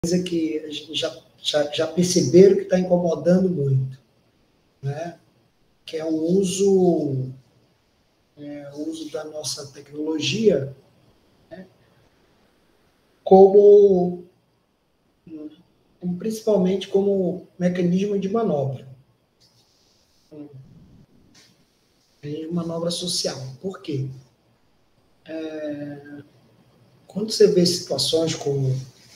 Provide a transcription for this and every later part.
coisa que a gente já perceberam que está incomodando muito, né? Que é o uso da nossa tecnologia, né? Principalmente como mecanismo de manobra. Mecanismo de manobra social. Por quê? Quando você vê situações como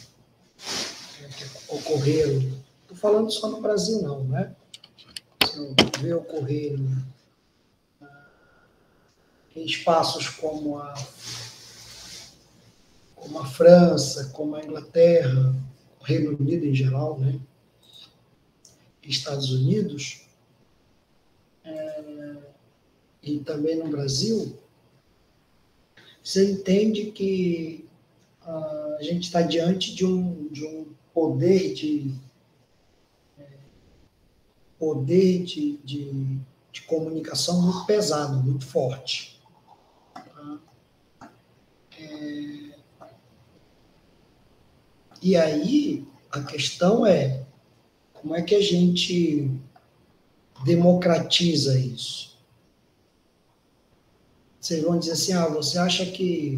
que ocorreram, estou falando só no Brasil não, né? Você vê ocorrer em espaços como a França, como a Inglaterra, o Reino Unido em geral, né? Estados Unidos, e também no Brasil, você entende que a gente está diante de um poder de comunicação muito pesado, muito forte. Tá? E aí, a questão é, como é que a gente democratiza isso? Vocês vão dizer assim, você acha que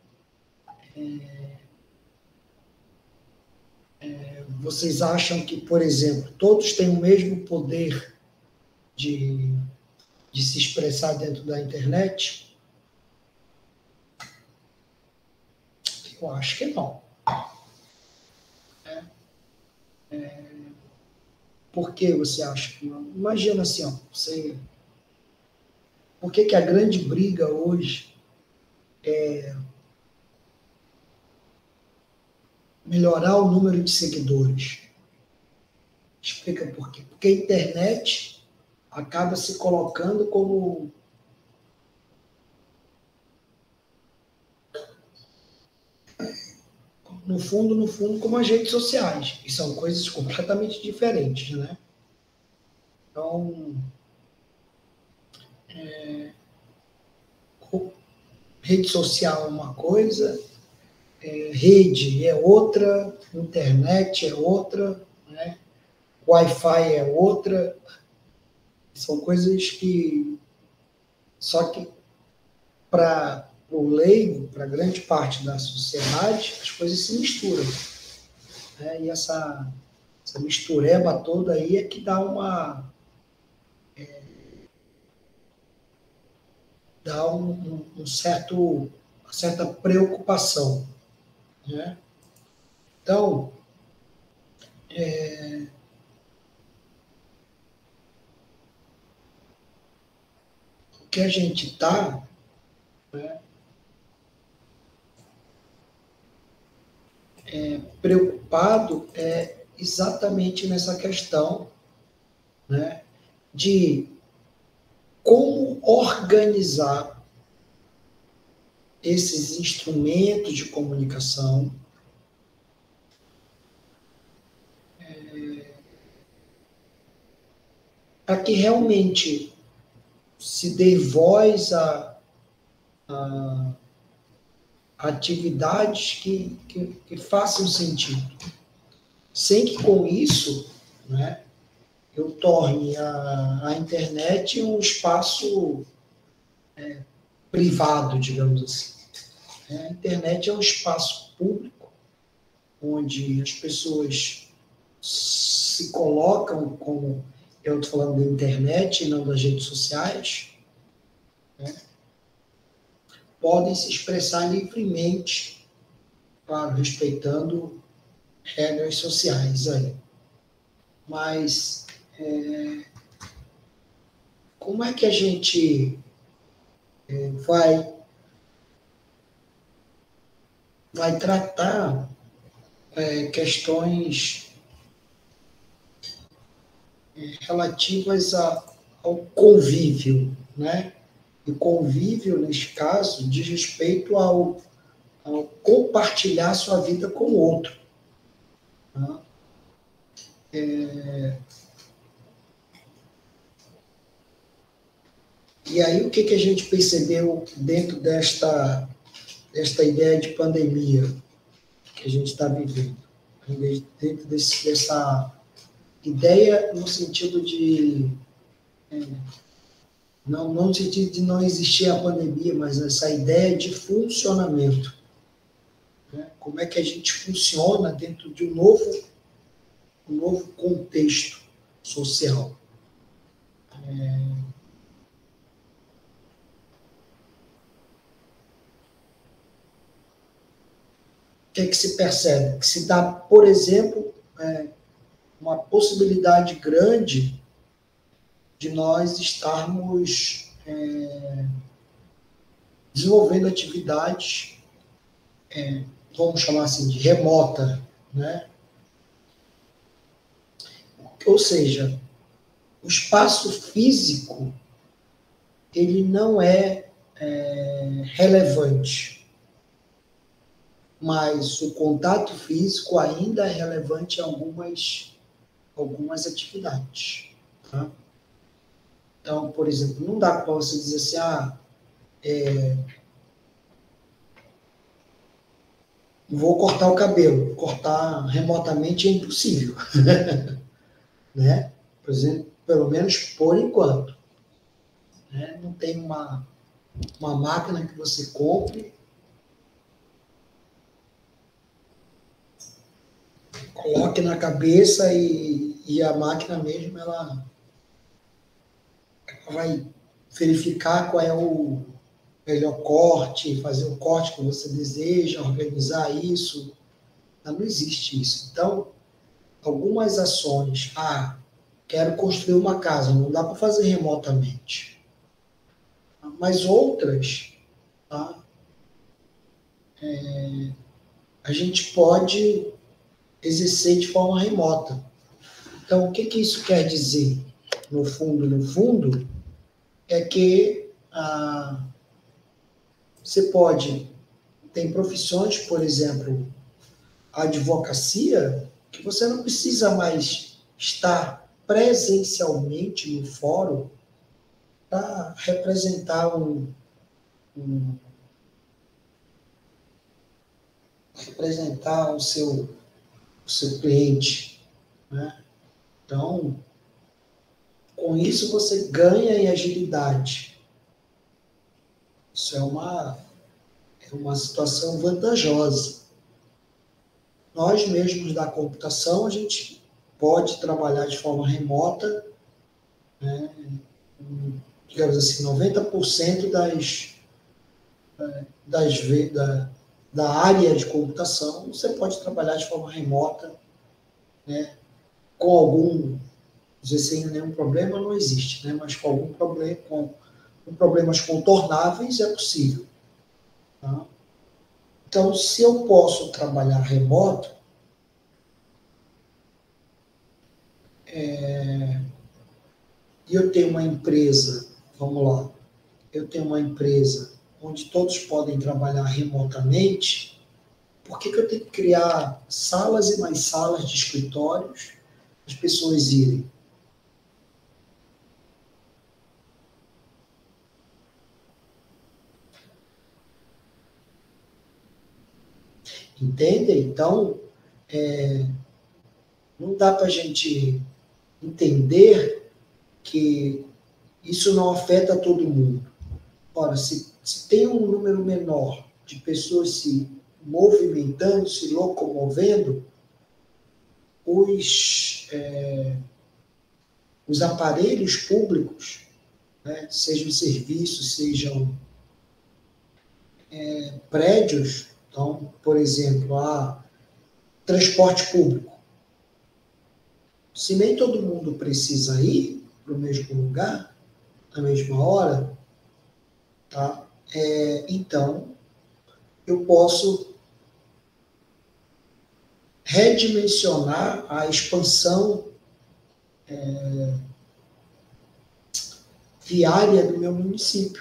vocês acham que, por exemplo, todos têm o mesmo poder de se expressar dentro da internet? Eu acho que não. Por que você acha que não? Imagina assim, por que a grande briga hoje é melhorar o número de seguidores? Explica por quê. Porque a internet acaba se colocando como no fundo, como as redes sociais. E são coisas completamente diferentes, né? Então, rede social é uma coisa, rede é outra, internet é outra, né? Wi-Fi é outra. São coisas que... Só que para o leigo, para grande parte da sociedade, as coisas se misturam. Né? E essa mistureba toda aí é que dá uma uma certa preocupação. Né? Então, o que a gente está, né, preocupado é exatamente nessa questão, né, de como organizar esses instrumentos de comunicação para que realmente se dê voz a atividades que façam sentido, sem que com isso, né, eu torne a internet um espaço privado, digamos assim. A internet é um espaço público, onde as pessoas se colocam como... Eu estou falando da internet e não das redes sociais, né? Podem se expressar livremente, claro, respeitando regras sociais aí. Mas como é que a gente vai tratar questões relativas ao convívio, né? E convívio, neste caso, diz respeito ao compartilhar sua vida com o outro. Tá? E aí, o que a gente percebeu dentro desta ideia de pandemia que a gente está vivendo? dentro dessa ideia no sentido de não no sentido de não existir a pandemia, mas essa ideia de funcionamento, né? Como é que a gente funciona dentro de um novo contexto social. O que é que se percebe? Que se dá, por exemplo, uma possibilidade grande de nós estarmos desenvolvendo atividades, vamos chamar assim, de remota, né? Ou seja, o espaço físico, ele não é relevante, mas o contato físico ainda é relevante em algumas atividades. Tá? Então, por exemplo, não dá para você dizer assim, vou cortar o cabelo. Cortar remotamente é impossível. Né? Por exemplo, pelo menos por enquanto. Né? Não tem uma máquina que você compre, coloque na cabeça e a máquina mesmo, ela vai verificar qual é o melhor corte, fazer o corte que você deseja, organizar isso. Não existe isso. Então, algumas ações, quero construir uma casa, não dá para fazer remotamente. Mas outras, tá? A gente pode exercer de forma remota. Então, o que isso quer dizer? No fundo, é que você tem profissões, por exemplo, a advocacia, que você não precisa mais estar presencialmente no fórum para representar representar o seu cliente, né? Então, com isso você ganha em agilidade. Isso é uma situação vantajosa. Nós mesmos da computação, a gente pode trabalhar de forma remota, né? Digamos assim, 90% da área de computação, você pode trabalhar de forma remota, né? Com algum, dizer, sem nenhum problema, não existe, né? Mas com algum problema, com problemas contornáveis, é possível. Tá? Então, se eu posso trabalhar remoto, e eu tenho uma empresa, vamos lá, eu tenho uma empresa onde todos podem trabalhar remotamente, por que eu tenho que criar salas e mais salas de escritórios para as pessoas irem? Entendem? Então, não dá para a gente entender que isso não afeta todo mundo. Ora, se tem um número menor de pessoas se movimentando, se locomovendo, os aparelhos públicos, né, sejam serviços, sejam prédios, então, por exemplo, transporte público. Se nem todo mundo precisa ir para o mesmo lugar, na mesma hora, tá? Então, eu posso redimensionar a expansão viária do meu município.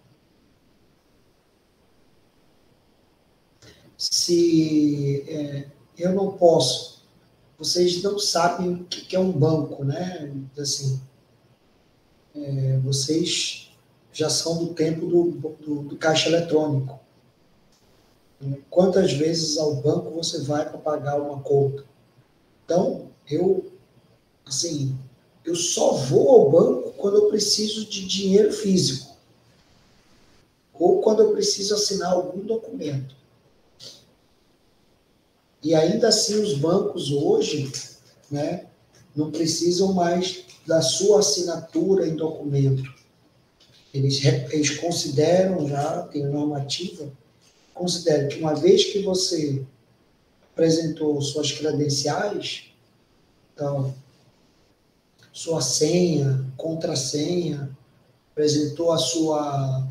Se eu não posso, vocês não sabem o que é um banco, né? Assim, vocês já são do tempo do caixa eletrônico. Quantas vezes ao banco você vai para pagar uma conta? Então, assim, eu só vou ao banco quando eu preciso de dinheiro físico ou quando eu preciso assinar algum documento. E ainda assim, os bancos hoje, né, não precisam mais da sua assinatura em documento. Eles consideram já, tem normativa, consideram que uma vez que você apresentou suas credenciais, então, sua senha, contrassenha, apresentou a sua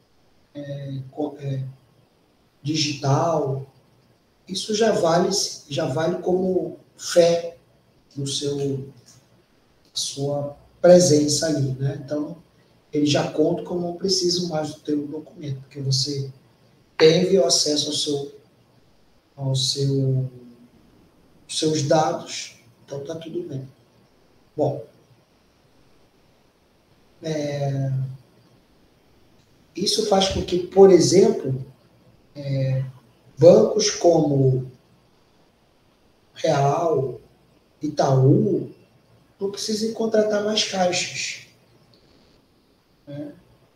digital, isso já vale como fé no sua presença ali, né? Então, ele já conta como não preciso mais do teu documento, porque você teve o acesso aos seus dados, então tá tudo bem. Bom, isso faz com que, por exemplo, bancos como Real, Itaú, não precisem contratar mais caixas. Né?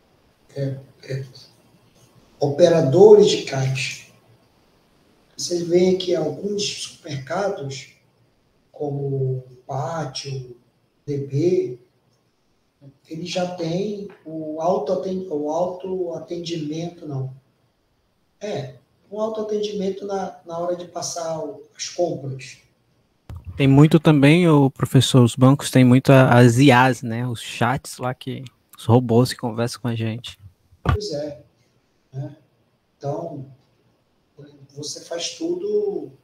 Operadores de caixa. Vocês veem que alguns supermercados, como Pátio, DB, ele já tem o autoatendimento, não. O autoatendimento na hora de passar as compras. Tem muito também, o professor, os bancos têm muito as IAs, né? Os chats lá os robôs que conversam com a gente. Pois é. Né? Então, você faz tudo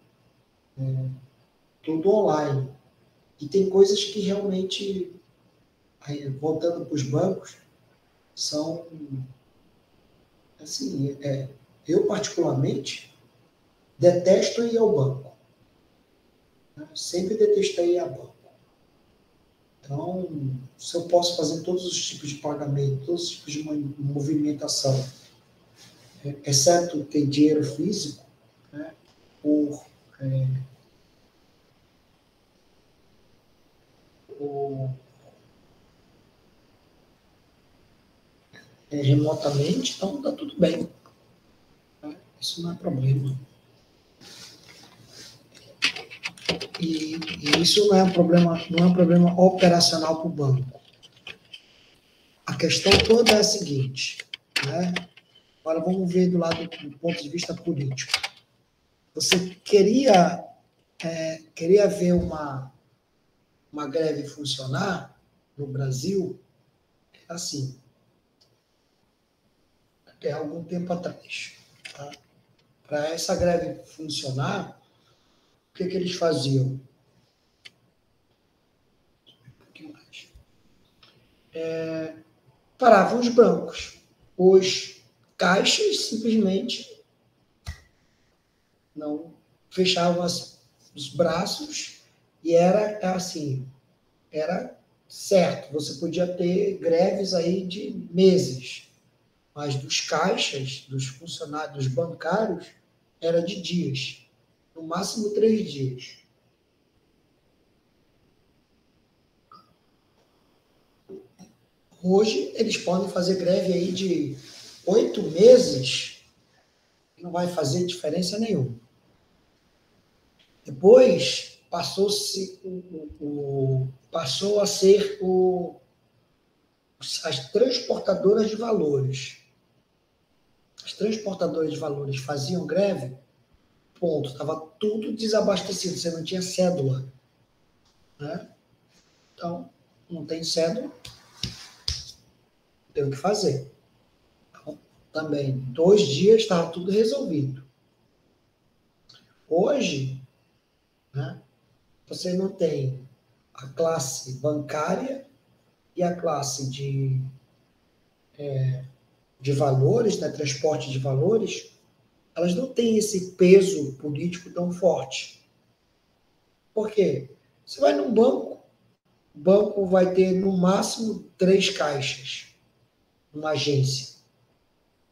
online. E tem coisas que realmente, aí, voltando para os bancos, são, assim, eu particularmente detesto ir ao banco. Né? Sempre detestei ir ao banco. Então, se eu posso fazer todos os tipos de pagamento, todos os tipos de movimentação, exceto ter dinheiro físico, né, por remotamente, então está tudo bem. Né? Isso não é problema. E isso não é um problema operacional para o banco. A questão toda é a seguinte, né? Agora vamos ver do lado do ponto de vista político. Você queria ver uma greve funcionar no Brasil, assim, até algum tempo atrás. Tá? Para essa greve funcionar, o que eles faziam? Um pouquinho mais. Paravam os bancos. Os caixas simplesmente não fechavam os braços e era assim, era certo. Você podia ter greves aí de meses, mas dos caixas, dos funcionários, dos bancários, era de dias, no máximo 3 dias. Hoje, eles podem fazer greve aí de 8 meses, não vai fazer diferença nenhuma. Depois, passou a ser as transportadoras de valores. As transportadoras de valores faziam greve, ponto, estava tudo desabastecido, você não tinha cédula. Né? Então, não tem cédula, tem o que fazer. Então, também, 2 dias estava tudo resolvido. Hoje, né, você não tem a classe bancária e a classe de valores, né, transporte de valores, elas não têm esse peso político tão forte. Por quê? Você vai num banco, o banco vai ter no máximo 3 caixas, uma agência.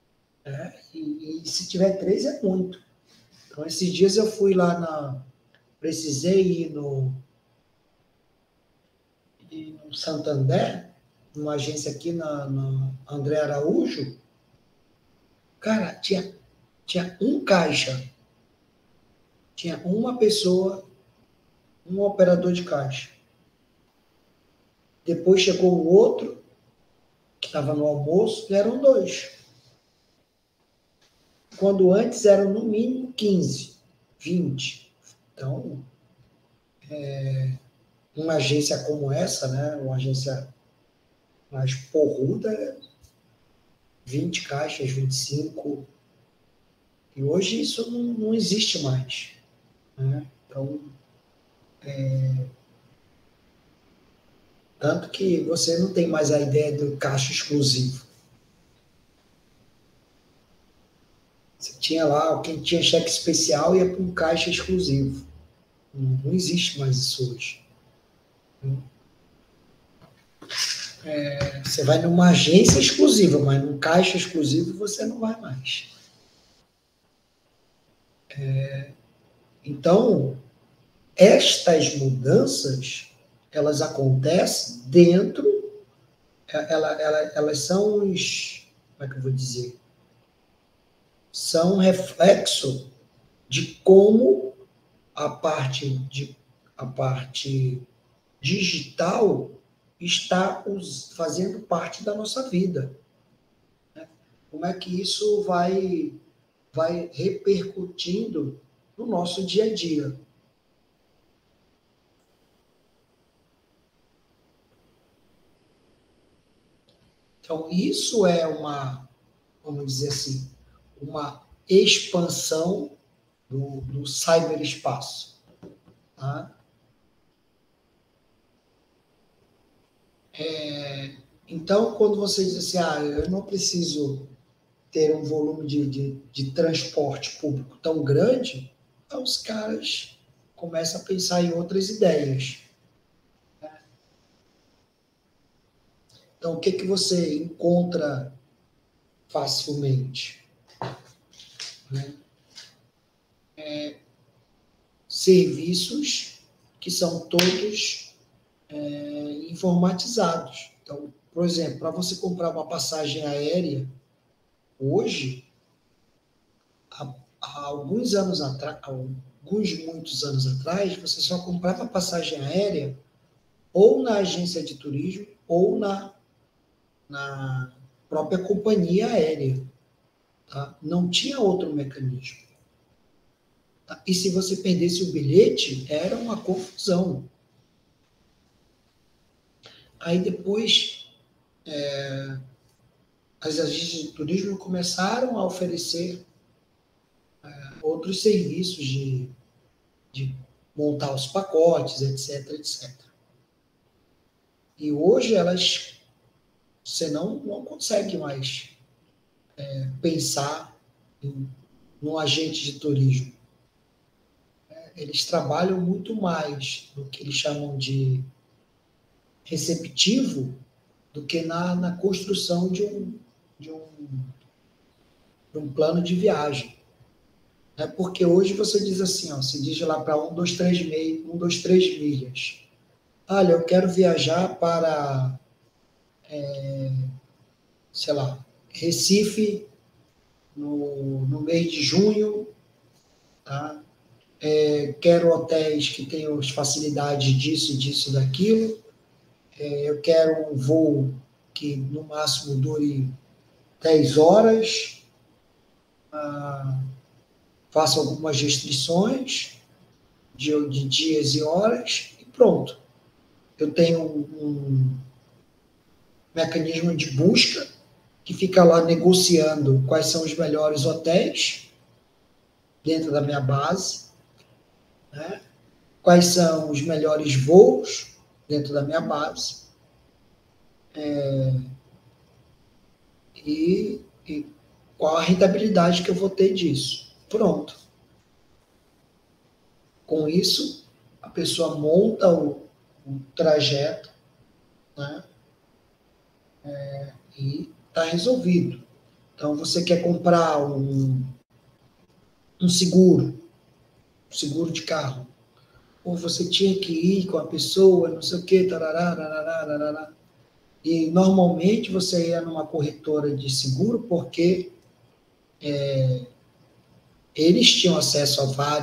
Né? E se tiver 3 é muito. Então, esses dias eu fui lá precisei ir no Santander, numa agência aqui na André Araújo, cara, tinha um caixa, tinha uma pessoa, um operador de caixa. Depois chegou o outro, que estava no almoço, e eram 2. Quando antes eram no mínimo 15, 20. Então, uma agência como essa, né, uma agência mais porruda, 20 caixas, 25. E hoje isso não existe mais. Né? Então, tanto que você não tem mais a ideia do caixa exclusivo. Você tinha lá, quem tinha cheque especial ia para um caixa exclusivo. Não existe mais isso hoje. Você vai numa agência exclusiva, mas num caixa exclusivo você não vai mais. Então, estas mudanças, elas acontecem dentro, elas são os, como é que eu vou dizer? São reflexo de como a parte digital está fazendo parte da nossa vida. Né? Como é que isso vai repercutindo no nosso dia a dia. Então, isso é vamos dizer assim, uma expansão do cyberespaço. Tá? Então, quando você diz assim, eu não preciso ter um volume de transporte público tão grande, então os caras começam a pensar em outras ideias. Então, o que você encontra facilmente? Né? Serviços que são todos informatizados. Então, por exemplo, para você comprar uma passagem aérea, hoje, há alguns anos atrás, muitos anos atrás, você só comprava passagem aérea ou na agência de turismo ou na própria companhia aérea. Tá? Não tinha outro mecanismo. Tá? E se você perdesse o bilhete, era uma confusão. Aí depois, as agências de turismo começaram a oferecer outros serviços de montar os pacotes, etc, etc. E hoje você não consegue mais pensar num agente de turismo. Eles trabalham muito mais no que eles chamam de receptivo do que na construção de um plano de viagem. Porque hoje você diz assim, você diz lá para 1, 2, 3 milhas. Olha, eu quero viajar para, sei lá, Recife, no mês de junho, tá? Quero hotéis que tenham as facilidades disso, disso, daquilo. Eu quero um voo que no máximo dure 10 horas. Faço algumas restrições de dias e horas e pronto. Eu tenho um mecanismo de busca que fica lá negociando quais são os melhores hotéis dentro da minha base, né? Quais são os melhores voos dentro da minha base, e qual a rentabilidade que eu vou ter disso. Pronto. Com isso, a pessoa monta o trajeto, né? E está resolvido. Então, você quer comprar um seguro de carro. ou você tinha que ir com a pessoa, não sei o quê, tarará, tarará, tarará. E normalmente você ia numa corretora de seguro porque eles tinham acesso a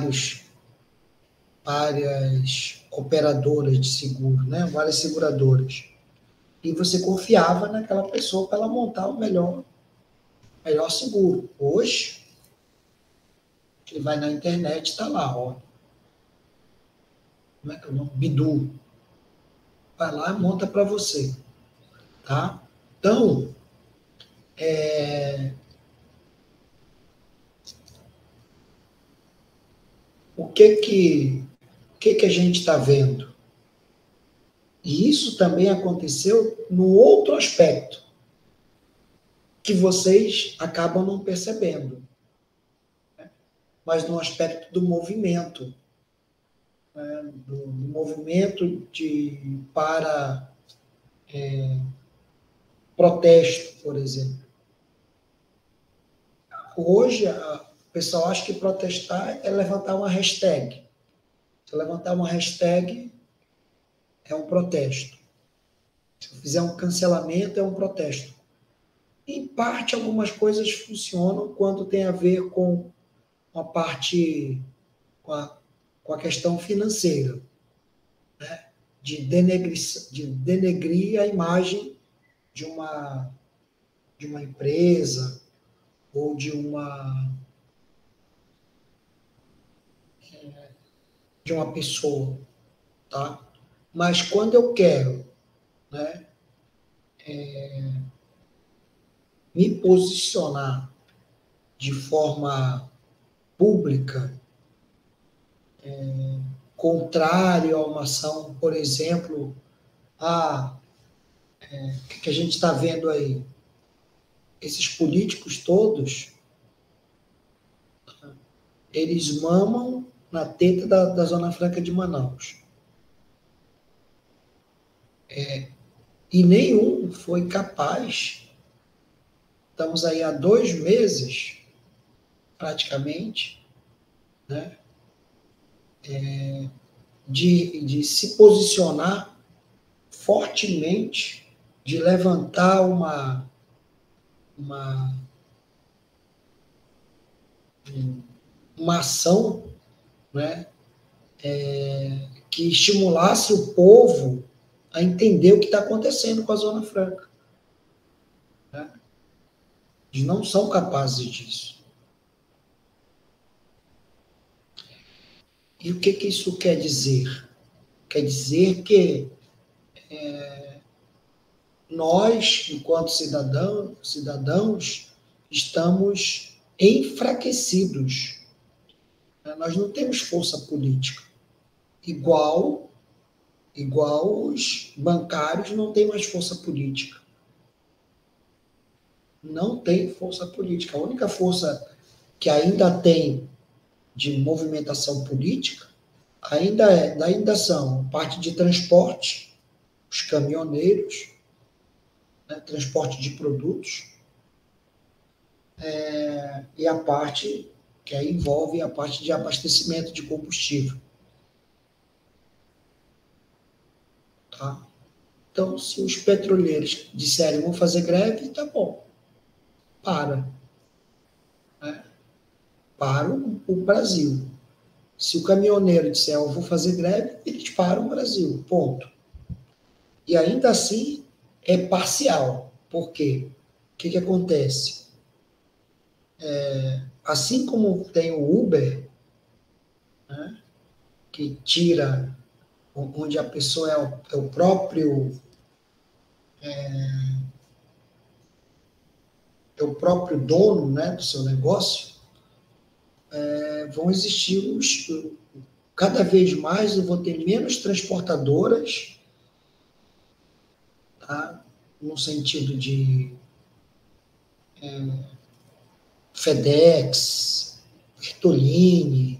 várias operadoras de seguro, né? Várias seguradoras. E você confiava naquela pessoa para ela montar o melhor seguro. Hoje, ele vai na internet, está lá, ó. Como é que é o nome? Bidu. Vai lá e monta para você. Tá? Então, o que a gente está vendo? E isso também aconteceu no outro aspecto, que vocês acabam não percebendo, né? Mas no aspecto do movimento, né? Do movimento para protesto, por exemplo. Hoje, o pessoal acha que protestar é levantar uma hashtag. Se eu levantar uma hashtag, é um protesto. Se eu fizer um cancelamento, é um protesto. Em parte, algumas coisas funcionam quando tem a ver com a parte, com a questão financeira, né? De denegrir a imagem de uma empresa ou de uma pessoa, tá? Mas quando eu quero, né, me posicionar de forma pública, contrário a uma ação, por exemplo, o que a gente está vendo aí? Esses políticos todos, eles mamam na teta da Zona Franca de Manaus. E nenhum foi capaz, estamos aí há 2 meses, praticamente, né, de se posicionar fortemente, de levantar uma ação, né, que estimulasse o povo a entender o que está acontecendo com a Zona Franca. Né? Eles não são capazes disso. E o que isso quer dizer? Quer dizer que nós, enquanto cidadãos, estamos enfraquecidos. Nós não temos força política. Igual os bancários não têm mais força política. Não tem força política. A única força que ainda tem de movimentação política ainda são parte de transporte, os caminhoneiros, né, transporte de produtos, e a parte que aí envolve a parte de abastecimento de combustível. Tá? Então, se os petroleiros disserem vão fazer greve, tá bom. Para. Né? Para o Brasil. Se o caminhoneiro disser eu vou fazer greve, eles param o Brasil. Ponto. E ainda assim é parcial. Por quê? O que acontece? Assim como tem o Uber, né, que tira, onde a pessoa é o próprio dono, né, do seu negócio, vão existir cada vez mais, eu vou ter menos transportadoras, tá, no sentido de FedEx, Bertolini,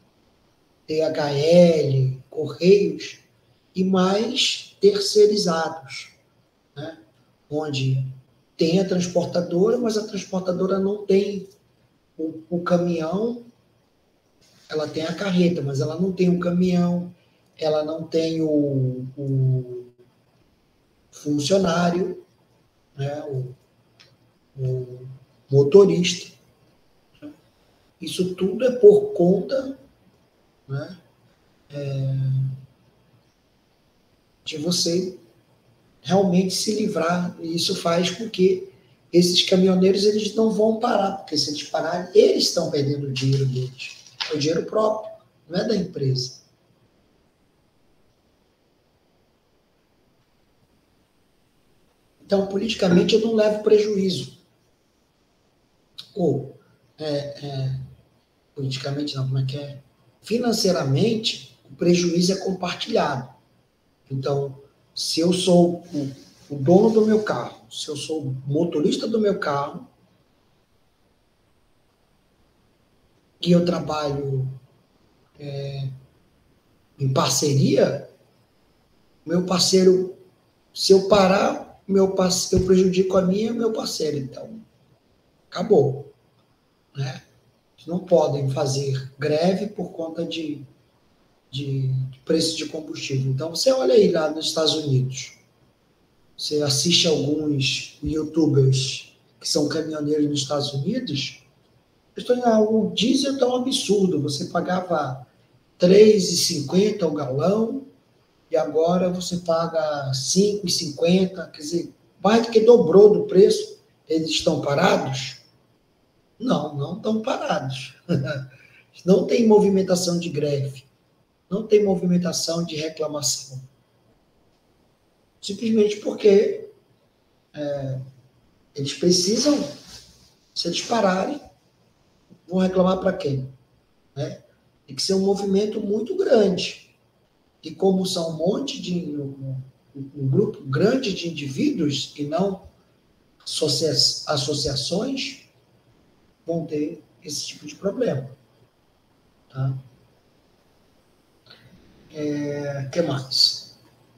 DHL, Correios, e mais terceirizados, né? Onde tem a transportadora, mas a transportadora não tem o caminhão, ela tem a carreta, mas ela não tem o caminhão, ela não tem o funcionário, né, o motorista. Isso tudo é por conta, né, de você realmente se livrar. E isso faz com que esses caminhoneiros eles não vão parar, porque se eles pararem, eles estão perdendo o dinheiro deles. É o dinheiro próprio, não é da empresa. Então, politicamente, eu não levo prejuízo. Ou, politicamente, não, como é que é? Financeiramente, o prejuízo é compartilhado. Então, se eu sou o dono do meu carro, se eu sou o motorista do meu carro, e eu trabalho em parceria, meu parceiro, se eu parar, eu prejudico a minha e o meu parceiro. Então, acabou. Né? Eles não podem fazer greve por conta de preço de combustível. Então, você olha aí lá nos Estados Unidos, você assiste alguns YouTubers que são caminhoneiros nos Estados Unidos, o diesel é um absurdo, você pagava R$ 3,50 o galão, e agora você paga R$ 5,50, quer dizer, mais do que dobrou do preço. Eles estão parados? Não, não estão parados. Não tem movimentação de greve, não tem movimentação de reclamação. Simplesmente porque eles precisam, se eles pararem, vão reclamar para quem? Né? Tem que ser um movimento muito grande. E como são um grupo grande de indivíduos e não associações, vão ter esse tipo de problema. Tá? Que mais?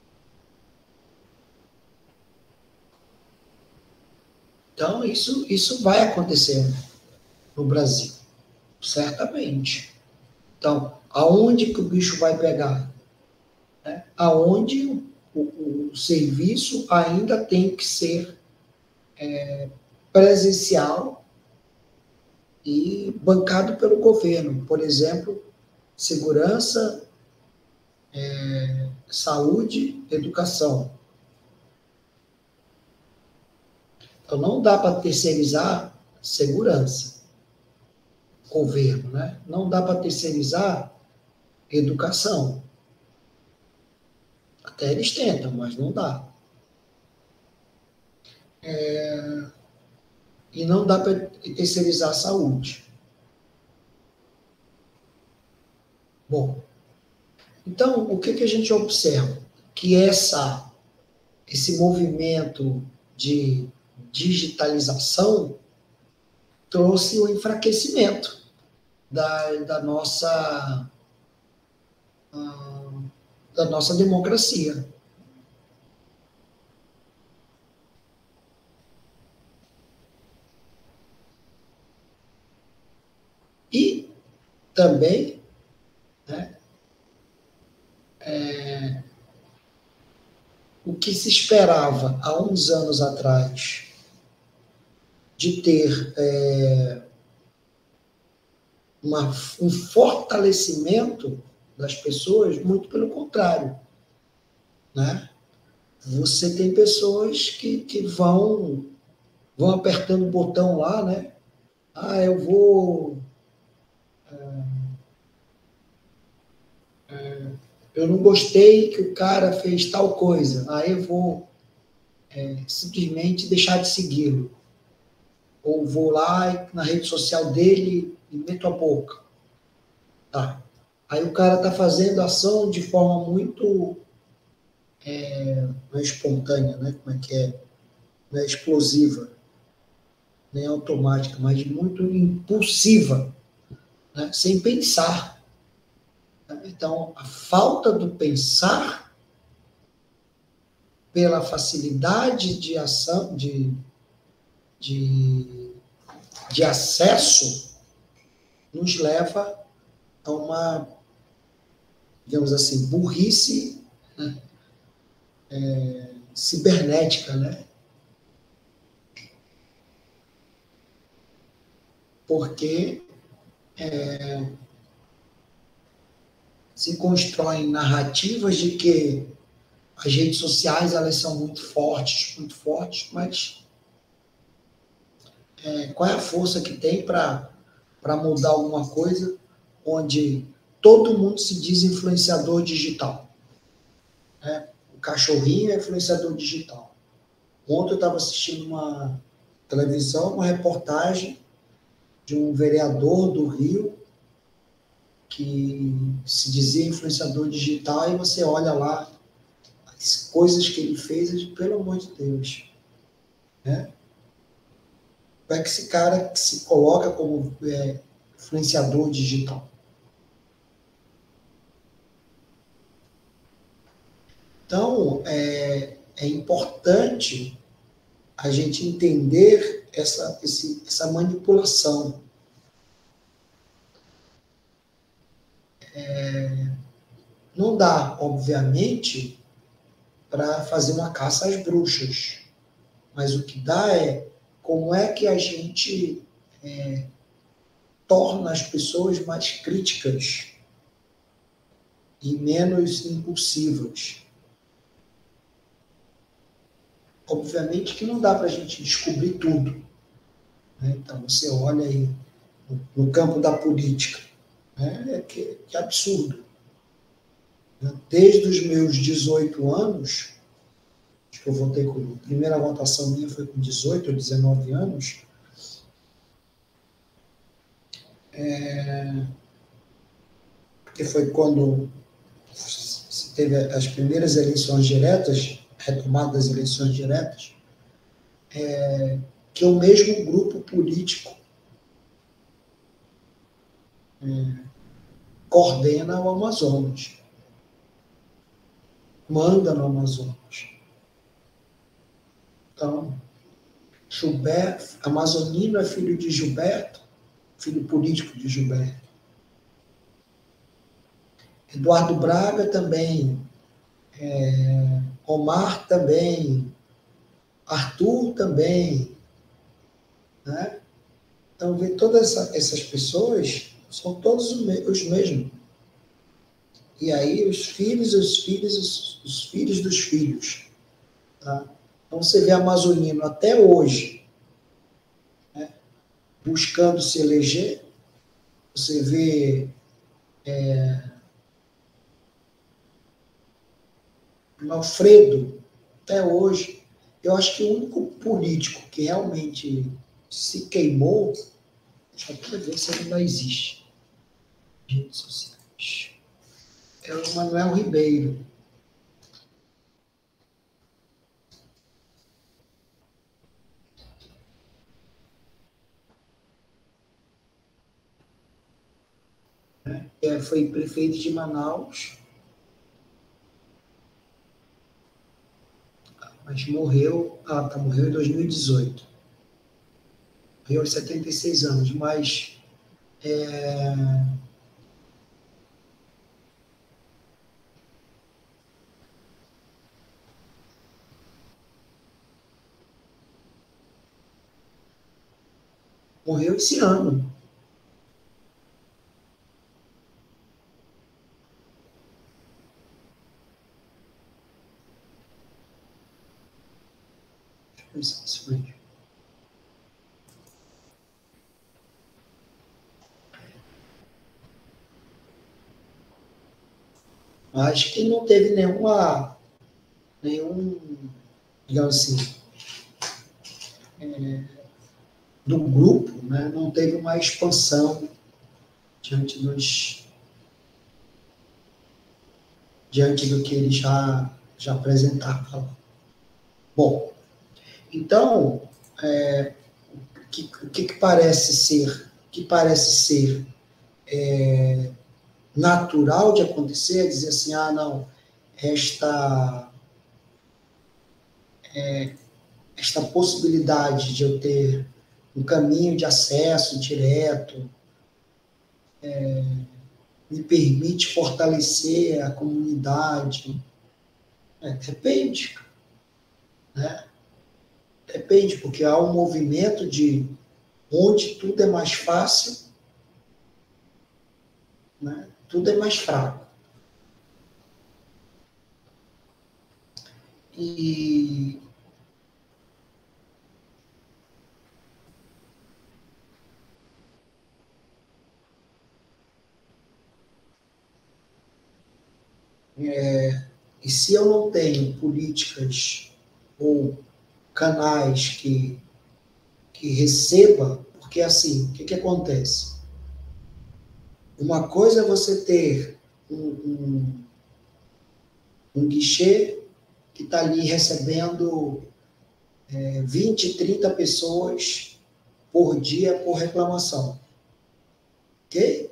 Então, isso vai acontecer no Brasil, certamente. Então, aonde que o bicho vai pegar? Né? Aonde o serviço ainda tem que ser presencial e bancado pelo governo. Por exemplo, segurança, saúde, educação. Então, não dá para terceirizar segurança, governo, né? Não dá para terceirizar educação. Até eles tentam, mas não dá. E não dá para terceirizar a saúde. Bom, então, o que a gente observa? Que esse movimento de digitalização trouxe o enfraquecimento da nossa democracia. E também, né, o que se esperava há uns anos atrás de ter um fortalecimento das pessoas, muito pelo contrário. Né? Você tem pessoas que vão apertando o botão lá, né? Eu vou... eu não gostei que o cara fez tal coisa, eu vou simplesmente deixar de segui-lo. Ou vou lá na rede social dele e meto a boca. Tá. Aí o cara está fazendo ação de forma muito não é espontânea, né? Como é que é? Não é explosiva, nem automática, mas muito impulsiva, né? Sem pensar. Então, a falta do pensar pela facilidade de ação, de acesso, nos leva a digamos assim, burrice, né, cibernética, né? Porque se constroem narrativas de que as redes sociais elas são muito fortes, mas qual é a força que tem para mudar alguma coisa onde todo mundo se diz influenciador digital, né? O cachorrinho é influenciador digital. Ontem eu estava assistindo uma televisão, uma reportagem de um vereador do Rio que se dizia influenciador digital e você olha lá as coisas que ele fez, pelo amor de Deus, né? Como é que esse cara que se coloca como influenciador digital? Então, é importante a gente entender essa manipulação. Não dá, obviamente, para fazer uma caça às bruxas, mas o que dá é como é que a gente torna as pessoas mais críticas e menos impulsivas. Obviamente que não dá para a gente descobrir tudo, né? Então, você olha aí no campo da política, né? Que absurdo. Desde os meus 18 anos, acho que eu votei com a primeira votação minha foi com 18 ou 19 anos, que foi quando se teve as primeiras eleições diretas, retomada das eleições diretas, que o mesmo grupo político coordena o Amazonas, manda no Amazonas. Então, Gilberto, Amazonino é filho de Gilberto, filho político de Gilberto. Eduardo Braga também, Omar também, Arthur também, né? Então, ver todas essas pessoas são todos os mesmos. E aí, os filhos dos filhos. Tá? Então, você vê Amazonino até hoje, né, buscando se eleger, você vê Alfredo, até hoje. Eu acho que o único político que realmente se queimou, deixa eu até ver se ele ainda existe, redes sociais, é o Manuel Ribeiro. Foi prefeito de Manaus, mas morreu em 2018. Morreu aos 76 anos, mas morreu esse ano. Isso mesmo. Acho que não teve nenhum, digamos assim, do grupo, né? Não teve uma expansão diante do que eles já apresentavam. Bom, então, o que parece ser natural de acontecer é dizer assim, não, esta possibilidade de eu ter um caminho de acesso direto, me permite fortalecer a comunidade? Depende, né? Depende, porque há um movimento de onde tudo é mais fácil, né? Tudo é mais fraco. E e se eu não tenho políticas ou canais que receba, porque assim, o que acontece? Uma coisa é você ter um guichê que está ali recebendo 20, 30 pessoas por dia por reclamação. Ok?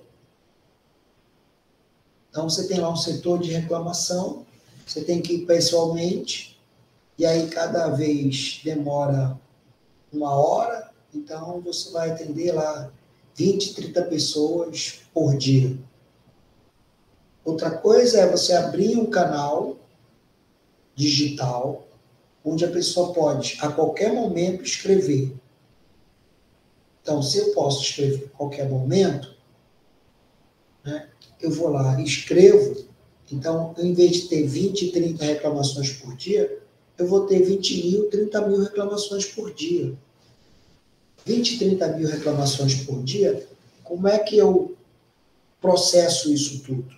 Então, você tem lá um setor de reclamação, você tem que ir pessoalmente, e aí cada vez demora 1 hora, então você vai atender lá 20, 30 pessoas por dia. Outra coisa é você abrir um canal digital, onde a pessoa pode, a qualquer momento, escrever. Então, se eu posso escrever a qualquer momento, né, eu vou lá e escrevo. Então, em vez de ter 20, 30 reclamações por dia, eu vou ter 20 mil, 30 mil reclamações por dia. 20, 30 mil reclamações por dia, como é que eu processo isso tudo?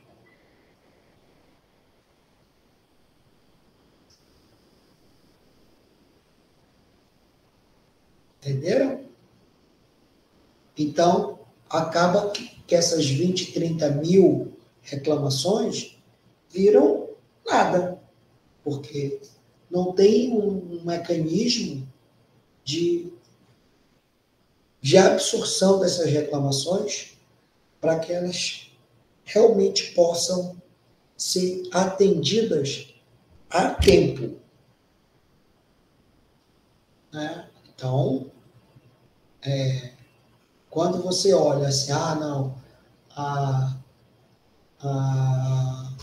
Entenderam? Então, acaba que essas 20, 30 mil reclamações viram nada, porque não tem um mecanismo de absorção dessas reclamações para que elas realmente possam ser atendidas a tempo, né? Então, quando você olha assim, não, a, a,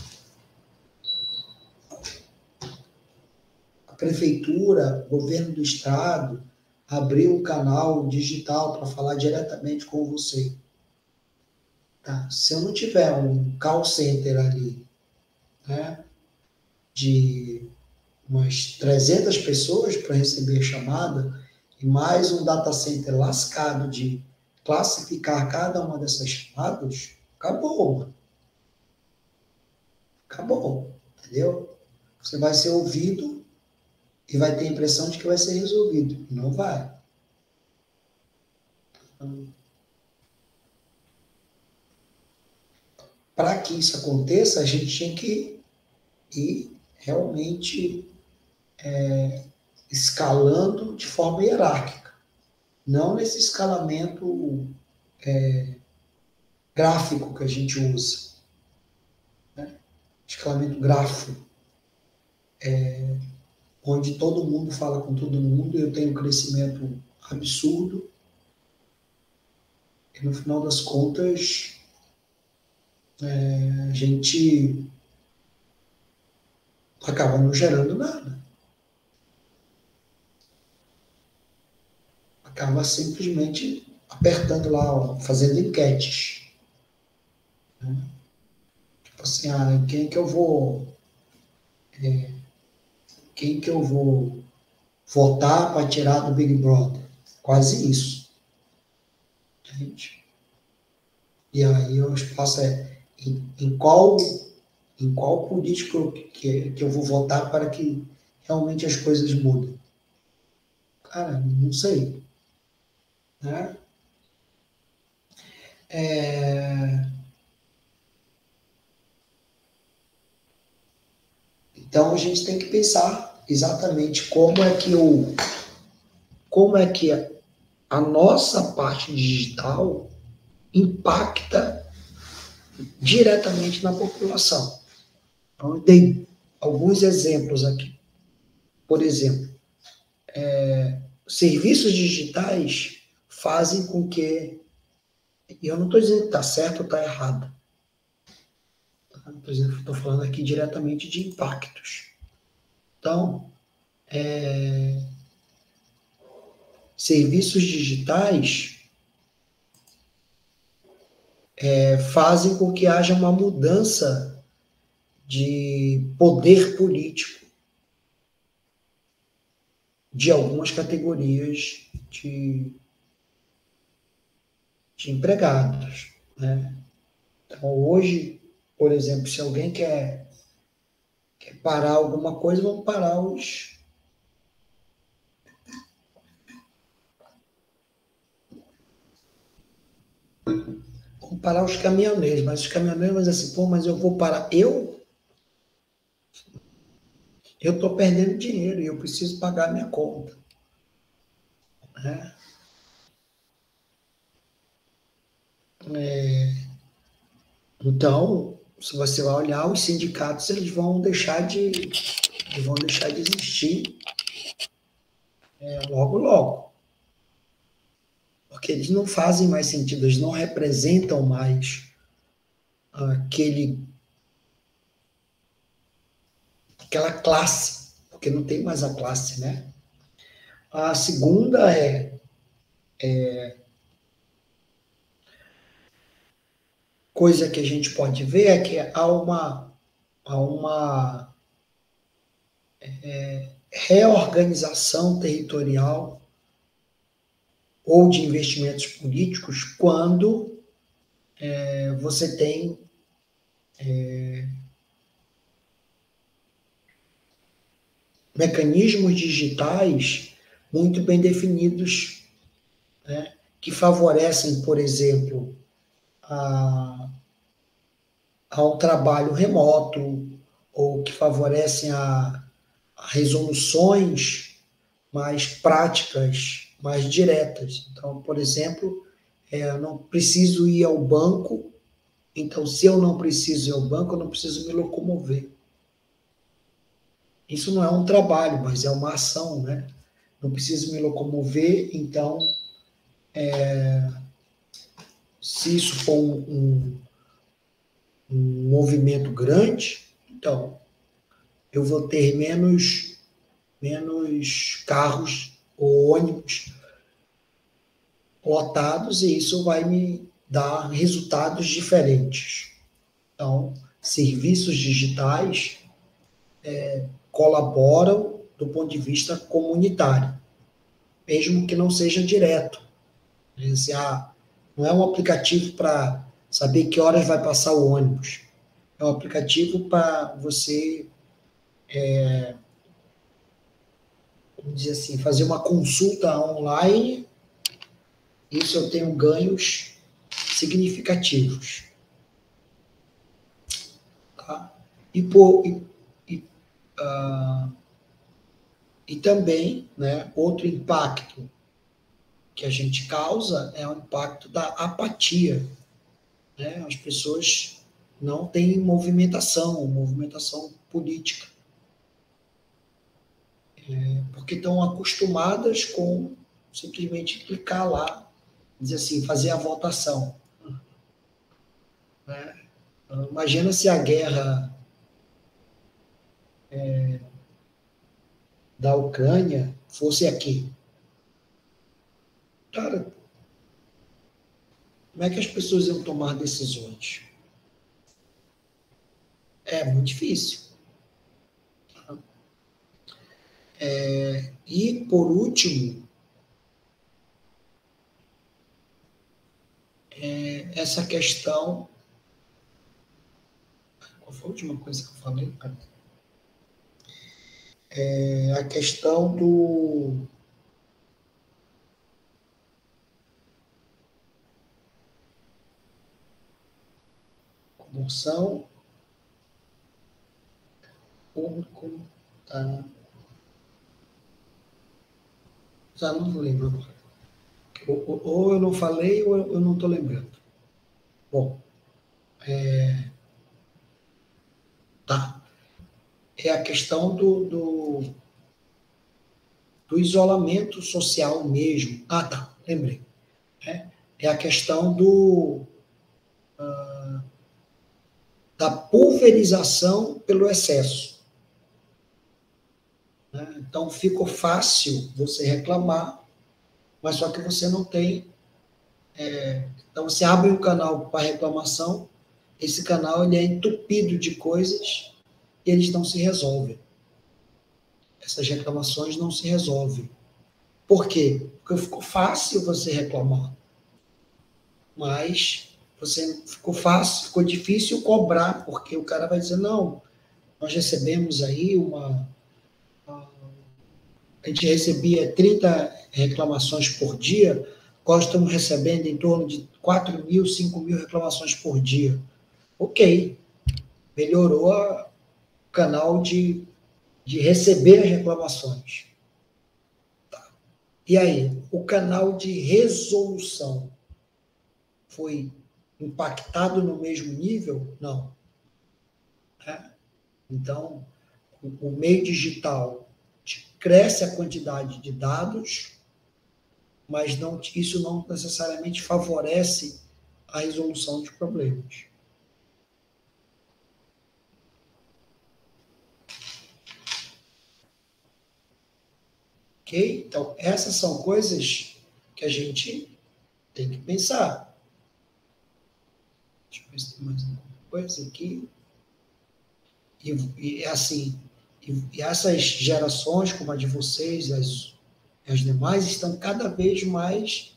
a prefeitura, o governo do estado, abriu um canal digital para falar diretamente com você. Tá? Se eu não tiver um call center ali, né, de umas 300 pessoas para receber a chamada, e mais um data center lascado de classificar cada uma dessas chamadas, acabou, mano. Acabou, entendeu? Você vai ser ouvido e vai ter a impressão de que vai ser resolvido. Não vai. Para que isso aconteça, a gente tinha que ir realmente escalando de forma hierárquica. Não nesse escalamento gráfico que a gente usa. Né? Escalamento gráfico. Onde todo mundo fala com todo mundo, eu tenho um crescimento absurdo, e no final das contas, a gente acaba não gerando nada. Acaba simplesmente apertando lá, fazendo enquetes. Né? Tipo assim, quem que eu vou votar para tirar do Big Brother? Quase isso. Gente. E aí o espaço em qual político que eu vou votar para que realmente as coisas mudem? Cara, não sei. Né? Então a gente tem que pensar exatamente como é que a nossa parte digital impacta diretamente na população. Então, eu dei alguns exemplos aqui. Por exemplo, serviços digitais fazem com que, e eu não estou dizendo que está certo ou está errado, Por exemplo, estou falando aqui diretamente de impactos. Então, serviços digitais fazem com que haja uma mudança de poder político de algumas categorias de empregados, né? Então, hoje, por exemplo, se alguém quer parar alguma coisa, vamos parar os caminhoneiros, mas os caminhoneiros vão dizer assim, pô, mas eu vou parar. Eu estou perdendo dinheiro e eu preciso pagar a minha conta, né? Então, se você vai olhar, os sindicatos eles vão deixar de existir logo, logo. Porque eles não fazem mais sentido, eles não representam mais aquela classe, porque não tem mais a classe, né? A segunda coisa que a gente pode ver é que há uma reorganização territorial ou de investimentos políticos quando você tem mecanismos digitais muito bem definidos, né, que favorecem, por exemplo, ao trabalho remoto, ou que favorecem a resoluções mais práticas, mais diretas. Então, por exemplo, eu não preciso ir ao banco, então, se eu não preciso ir ao banco, eu não preciso me locomover. Isso não é um trabalho, mas é uma ação, né? Não preciso me locomover, então, se isso for um movimento grande, então, eu vou ter menos carros ou ônibus lotados e isso vai me dar resultados diferentes. Então, serviços digitais colaboram do ponto de vista comunitário, mesmo que não seja direto. Não é um aplicativo para saber que horas vai passar o ônibus. É um aplicativo para você, vamos dizer assim, fazer uma consulta online. Isso eu tenho ganhos significativos. Tá? E também, né, outro impacto que a gente causa é o impacto da apatia. Né? As pessoas não têm movimentação política, porque estão acostumadas com simplesmente clicar lá, dizer assim, fazer a votação. Né? Imagina se a guerra da Ucrânia fosse aqui. Cara, como é que as pessoas iam tomar decisões? É muito difícil. E, por último, essa questão... Qual foi a última coisa que eu falei? A questão do... Comoção público... Tá? Já não lembro agora. Ou eu não falei, ou eu não estou lembrando. Bom, tá. É a questão do isolamento social mesmo. Ah, tá, lembrei. É a questão da pulverização pelo excesso. Né? Então, ficou fácil você reclamar, mas só que você não tem... Então, você abre um canal para reclamação, esse canal ele é entupido de coisas e eles não se resolvem. Essas reclamações não se resolvem. Por quê? Porque ficou fácil você reclamar. Mas ficou fácil, ficou difícil cobrar, porque o cara vai dizer, não, nós recebemos aí a gente recebia 30 reclamações por dia, nós estamos recebendo em torno de 4.000, 5.000 reclamações por dia. Ok, melhorou o canal de receber as reclamações. Tá. E aí, o canal de resolução foi impactado no mesmo nível? Não. Então, o meio digital cresce a quantidade de dados, mas isso não necessariamente favorece a resolução de problemas. Ok? Então, essas são coisas que a gente tem que pensar. Deixa eu ver se tem mais alguma coisa aqui. E assim, e essas gerações, como a de vocês, as demais, estão cada vez mais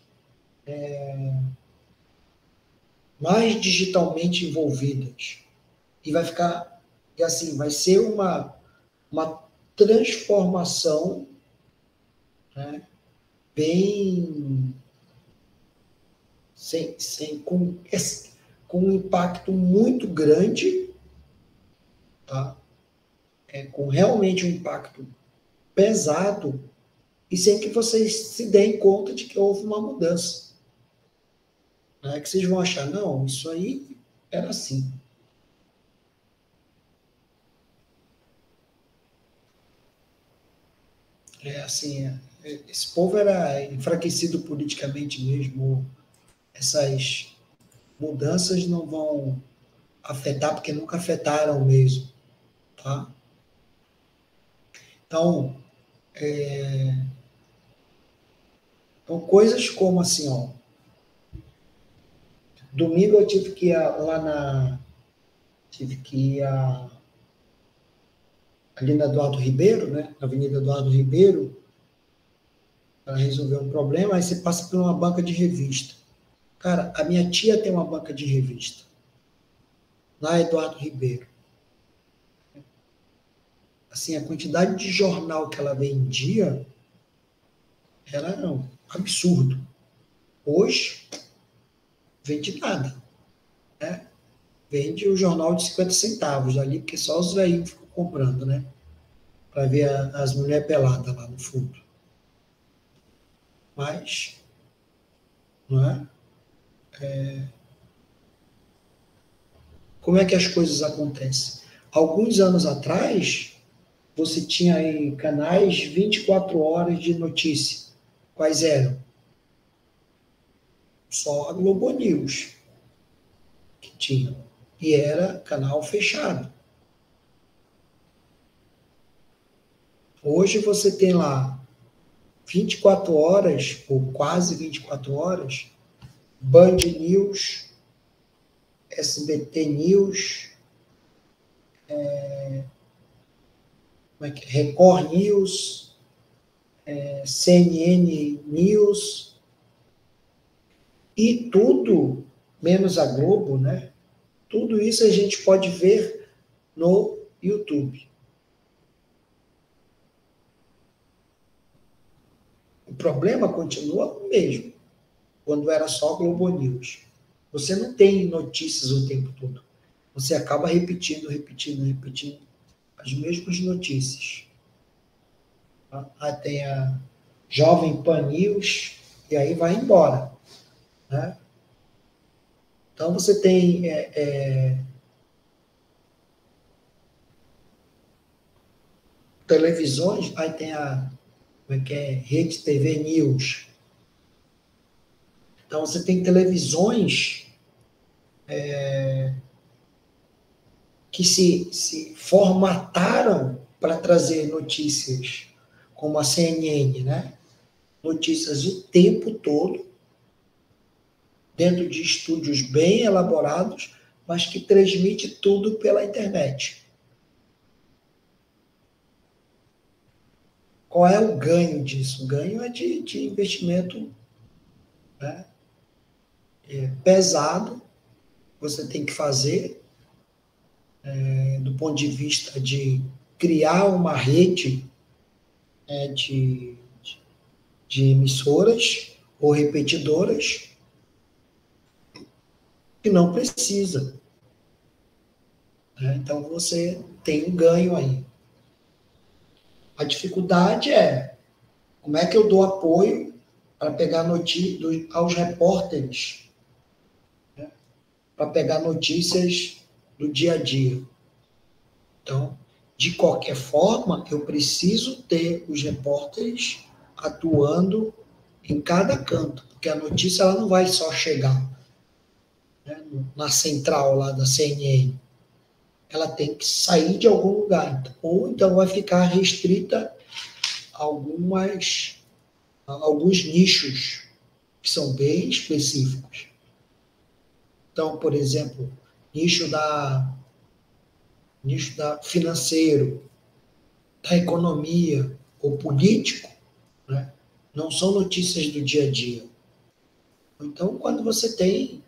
digitalmente envolvidas. E vai ficar, e assim, vai ser uma transformação, né, bem com um impacto muito grande, tá? Com realmente um impacto pesado, e sem que vocês se deem conta de que houve uma mudança. Né? Que vocês vão achar, não, isso aí era assim. Assim, esse povo era enfraquecido politicamente mesmo. Essas mudanças não vão afetar, porque nunca afetaram mesmo. Tá? Então, então, coisas como assim, ó. Domingo eu tive que ir lá na. Tive que ir ali na Eduardo Ribeiro, né? Na Avenida Eduardo Ribeiro, para resolver um problema. Aí você passa por uma banca de revista. Cara, a minha tia tem uma banca de revista. Lá Eduardo Ribeiro. Assim, a quantidade de jornal que ela vendia era um absurdo. Hoje, vende nada. Né? Vende o jornal de 50 centavos ali, porque só os velhinhos ficam comprando, né? Para ver as mulheres peladas lá no fundo. Mas, não é? Como é que as coisas acontecem? Alguns anos atrás, você tinha aí canais 24 horas de notícia. Quais eram? Só a Globo News que tinha. E era canal fechado. Hoje você tem lá 24 horas, ou quase 24 horas, Band News, SBT News, Record News, CNN News, e tudo, menos a Globo, né? Tudo isso a gente pode ver no YouTube. O problema continua o mesmo, quando era só Globo News. Você não tem notícias o tempo todo. Você acaba repetindo as mesmas notícias. Aí tem a Jovem Pan News, e aí vai embora. Né? Então você tem televisões, aí tem como é que é? Rede TV News. Então você tem televisões que se formataram para trazer notícias, como a CNN, né? Notícias o tempo todo, dentro de estúdios bem elaborados, mas que transmite tudo pela internet. Qual é o ganho disso? O ganho é de investimento, né, pesado, você tem que fazer, do ponto de vista de criar uma rede, né, de emissoras ou repetidoras, que não precisa. Né? Então, você tem um ganho aí. A dificuldade é como é que eu dou apoio para pegar notícias aos repórteres, né? Para pegar notícias do dia a dia. Então, de qualquer forma, eu preciso ter os repórteres atuando em cada canto, porque a notícia ela não vai só chegar, né, na central lá da CNN. Ela tem que sair de algum lugar, ou então vai ficar restrita a alguns nichos que são bem específicos. Então, por exemplo, nicho da financeiro, da economia ou político, né? Não são notícias do dia a dia. Então, quando você tem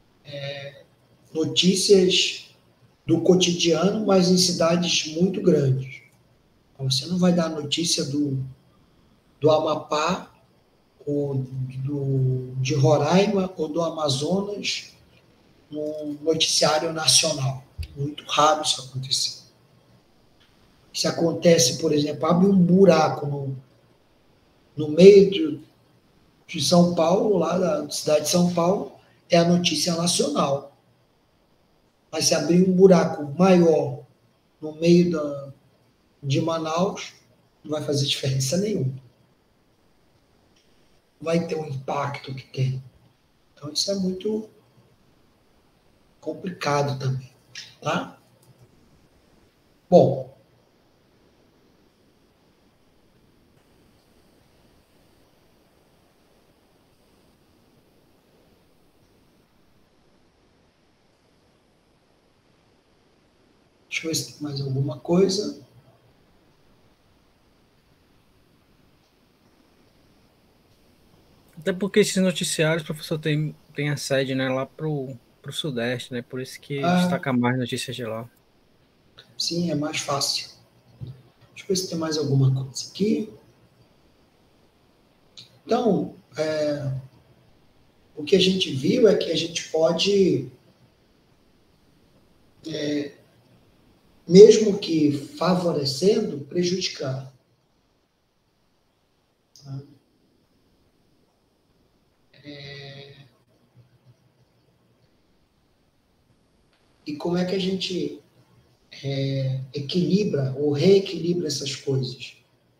notícias do cotidiano, mas em cidades muito grandes, você não vai dar notícia do Amapá, ou de Roraima, ou do Amazonas, num noticiário nacional. Muito raro isso acontecer. Se acontece, por exemplo, abre um buraco no meio de São Paulo, lá da cidade de São Paulo, é a notícia nacional. Mas se abrir um buraco maior no meio de Manaus, não vai fazer diferença nenhuma. Não vai ter o impacto que tem. Então, isso é muito complicado também. Tá? Bom, deixa eu ver se tem mais alguma coisa. Até porque esses noticiários, professor, tem a sede, né, lá pro Sudeste, né? Por isso que Ah, destaca mais notícias de lá. sim, é mais fácil. Deixa eu ver se tem mais alguma coisa aqui. Então, o que a gente viu é que a gente pode, mesmo que favorecendo, prejudicar. Tá? E como é que a gente equilibra ou reequilibra essas coisas?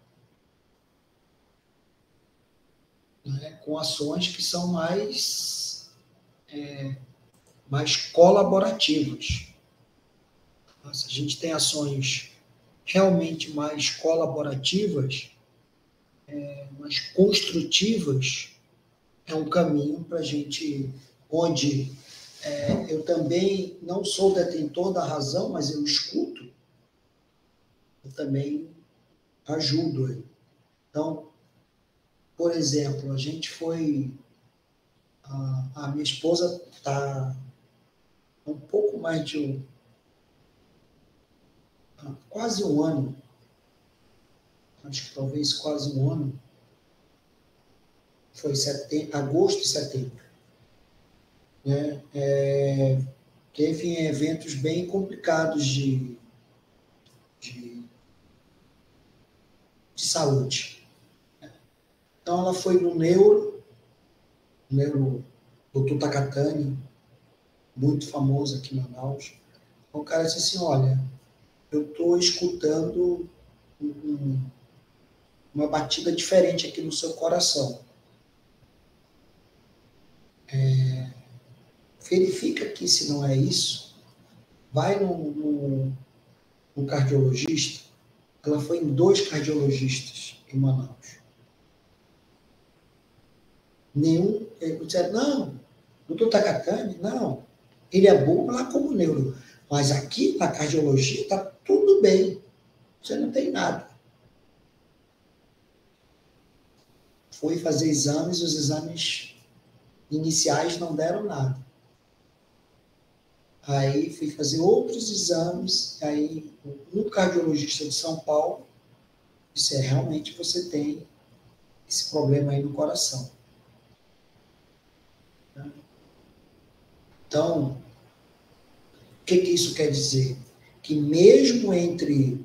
Né? Com ações que são mais colaborativas. Se a gente tem ações realmente mais colaborativas, mais construtivas, é um caminho para a gente, onde eu também não sou detentor da razão, mas eu escuto, eu também ajudo. Então, por exemplo, a gente foi, a minha esposa está um pouco mais de quase um ano, acho que talvez quase um ano, foi agosto e setembro, né? Teve eventos bem complicados de, de saúde. Então, ela foi no Dr. Takatani, muito famoso aqui em Manaus. O cara disse assim, olha, eu estou escutando uma batida diferente aqui no seu coração. Verifica aqui se não é isso. vai no cardiologista, ela foi em 2 cardiologistas em Manaus. Nenhum, disseram, não, doutor Takakami, não, ele é bom lá como neuro, mas aqui na cardiologia está tudo bem, você não tem nada. Foi fazer exames, os exames iniciais não deram nada. Aí fui fazer outros exames, aí um cardiologista de São Paulo disse, realmente você tem esse problema aí no coração. Então, o que isso quer dizer? Que mesmo entre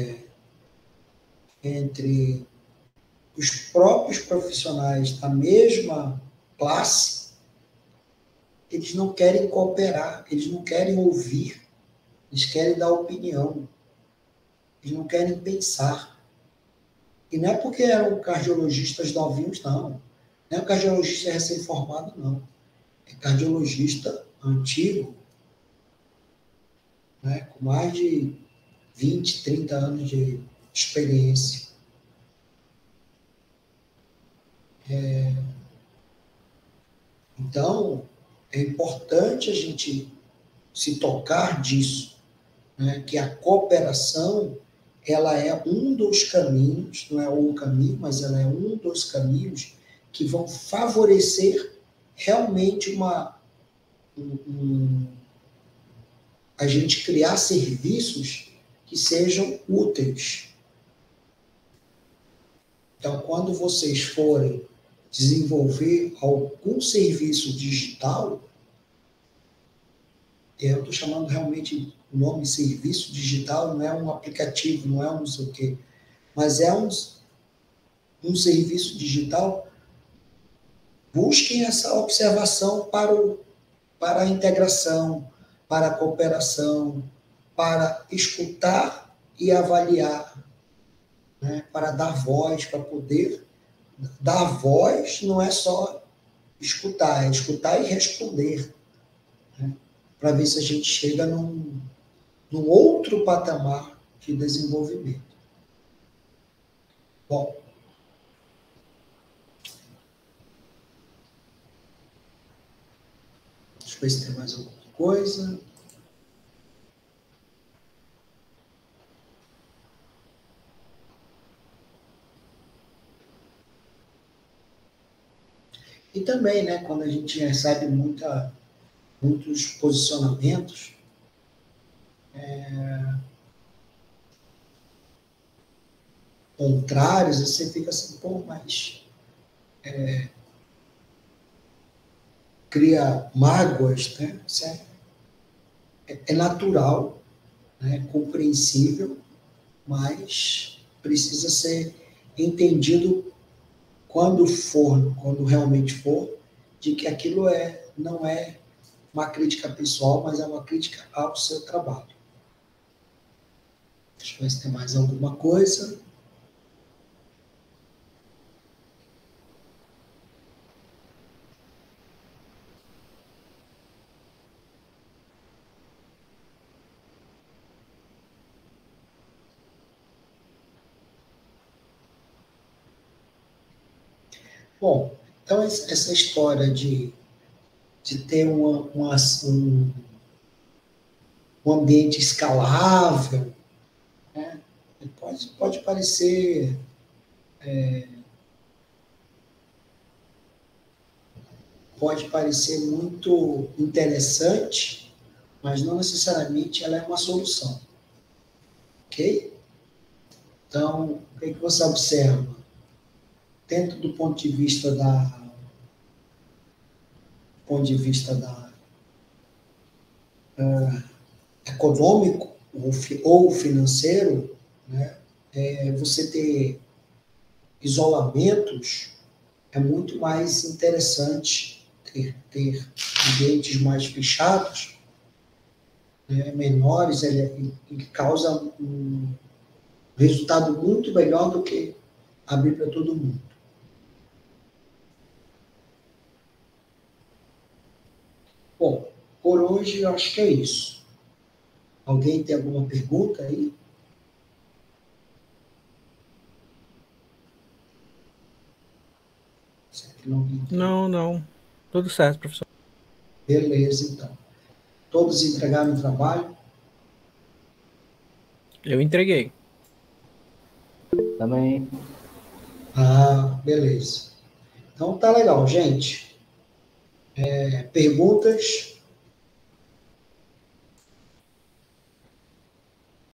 os próprios profissionais da mesma classe, eles não querem cooperar, eles não querem ouvir, eles querem dar opinião, eles não querem pensar. E não é porque eram cardiologistas novinhos, não. Não é cardiologista recém-formado, não. É cardiologista antigo, né, com mais de 20, 30 anos de experiência. Então, é importante a gente se tocar disso, né, que a cooperação ela é um dos caminhos, não é o caminho, mas ela é um dos caminhos que vão favorecer realmente a gente criar serviços que sejam úteis. Então, quando vocês forem desenvolver algum serviço digital, eu estou chamando realmente o nome serviço digital, não é um aplicativo, não é um não sei o quê, mas é um serviço digital, busquem essa observação para a integração, para a cooperação, para escutar e avaliar, né? Para dar voz, para poder dar voz não é só escutar, é escutar e responder, né? Para ver se a gente chega num outro patamar de desenvolvimento. Bom, deixa eu ver se tem mais alguma coisa. E também, né, quando a gente recebe muitos posicionamentos, contrários, você fica assim, pô, mas cria mágoas, né? Isso é natural, né? Compreensível, mas precisa ser entendido quando realmente for, de que aquilo não é uma crítica pessoal, mas é uma crítica ao seu trabalho. Deixa eu ver se tem mais alguma coisa. Bom, então essa história de ter um ambiente escalável, né? Pode parecer muito interessante, mas não necessariamente ela é uma solução, ok? Então, o que você observa? Dentro do ponto de vista econômico ou financeiro, né, você ter isolamentos é muito mais interessante ter ambientes mais fechados, né, menores, ele causa um resultado muito melhor do que abrir para todo mundo. Bom, por hoje eu acho que é isso. Alguém tem alguma pergunta aí? Não, não. Tudo certo, professor. Beleza, então. Todos entregaram o trabalho? Eu entreguei. Também. Ah, beleza. Então tá legal, gente. Perguntas?